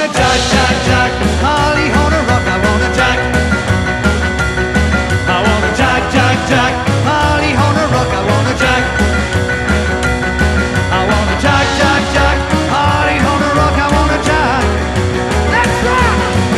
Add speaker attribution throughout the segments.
Speaker 1: wanna jack, jack, jack. Holly on a rock, I wanna jack. I wanna jack, jack, jack. Holly on a rock, I wanna jack. I wanna jack, jack, jack. Holly on a rock, I wanna jack. Let's rock!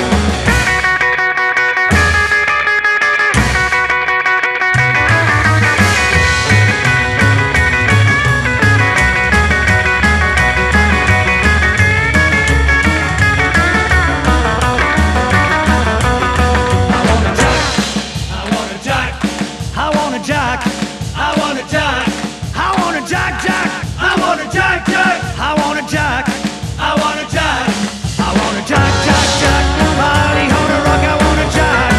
Speaker 1: I wanna jack, I wanna jack, I wanna jack, jack, I wanna jack, jack, I wanna jack, I wanna jack, I wanna jack, jack, jack, Holly on a rock, I wanna jack.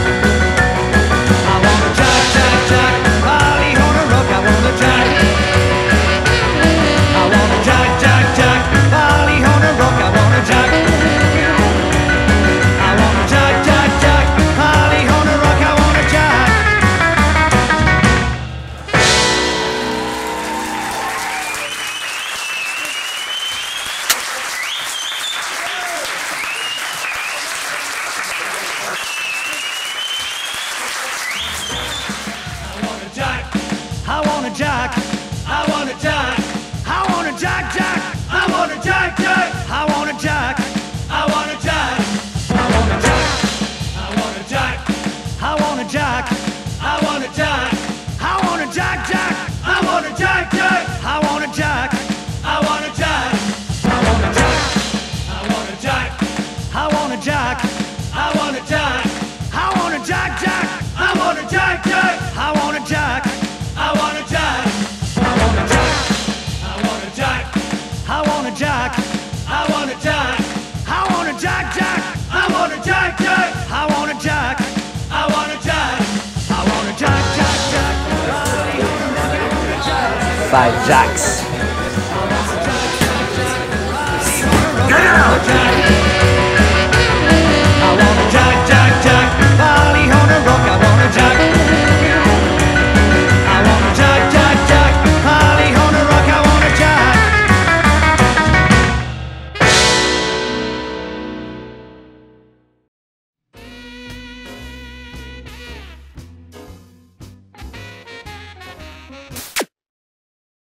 Speaker 1: I wanna jack, jack, jack, Holly on a rock, I wanna jack. I wanna jack, jack, jack, Holly on a rock, I wanna jack. I wanna jack, jack, jack, Holly on a rock, I wanna jack. I wanna jack, I wanna jack, I wanna jack, jack, I wanna jack, jack, I wanna jack, I wanna jack, I wanna jack, I wanna jack, I wanna jack, I wanna jack, I wanna jack, jack, I wanna jack, jack, I wanna jack, I wanna jack, I wanna jack, I wanna jack, I wanna jack, I wanna jack, I wanna jack, jack, I wanna jack, jack, I wanna jack. I wanna jack, I wanna jack, I wanna jack, I wanna jack, I wanna jack, I wanna jack, jack, I wanna jack, jack, I wanna jack, I wanna jack, I wanna jack, jack, jack.
Speaker 2: 5 jacks.